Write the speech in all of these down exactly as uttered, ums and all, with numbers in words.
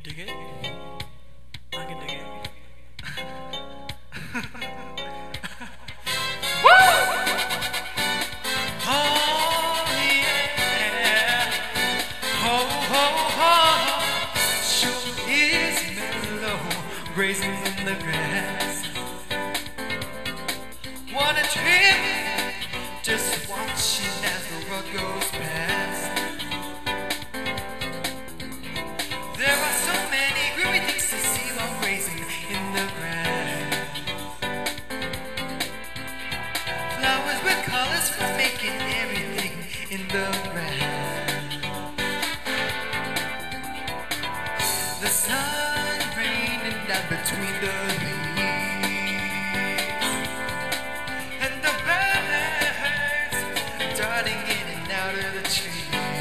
dig it? I can dig it. Woo! Oh yeah. Ho ho ho. Sure is mellow, grazing in the grass. What a trip! Just watching as the road goes past. There are so many great things to see while grazing in the grass. Flowers with colors for making everything in the grass. The sun raining down between the leaves, and the birds darting in and out of the trees.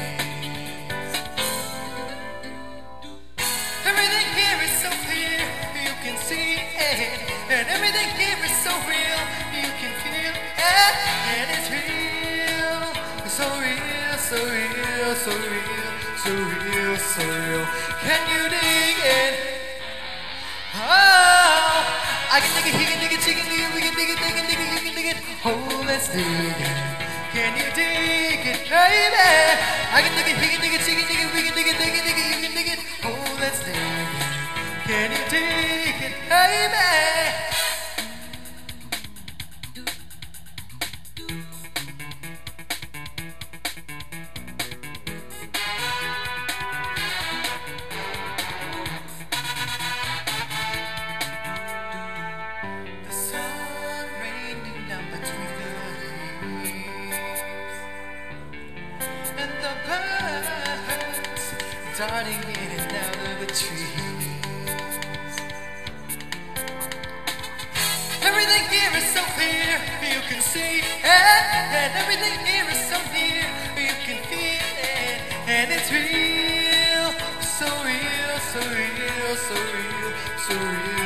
Everything here is so clear, you can see it. And everything here is so real, you can feel it. And it's real, so real, so real, so real, so real, so real. Can you dig it? Oh, I can dig it, he can dig it, she can dig it, we can dig it, they can dig it, you can dig it. Oh, let's dig it. Can you dig it, baby? I can dig it, he can dig it, she can dig it, we can dig it, they can dig it, you can dig it. Oh, let's dig it. Can you dig it, baby? The sun raining down between the leaves, and the birds darting in and out of the trees. Everything here is so clear, you can see it. And everything here is so near, you can feel it. And it's real, so real, so real, so real, so real.